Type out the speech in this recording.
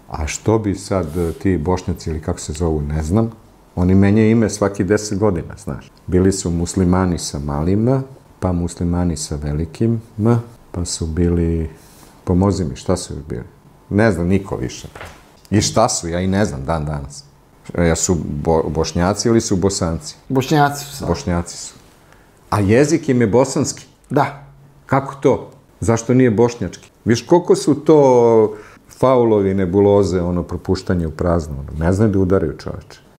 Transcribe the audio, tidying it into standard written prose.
A što bi sad ti Bošnjaci ili kako se zovu, ne znam, oni menjaju ime svaki 10 godina, znaš. Bili su muslimani sa malim M, pa muslimani sa velikim M, pa su bili, pomozi mi, šta su bili? Ne znam, niko više. I šta su, ja i ne znam dan danas. Ja su Bošnjaci ili su Bosanci? Bošnjaci su sad. Bošnjaci su. A jezik im je bosanski. Da. Kako to? Zašto nije bošnjački? Viš, koliko su to faulovi, nebuloze, propuštanje u prazno. Ne znaju da udaraju, čoveče.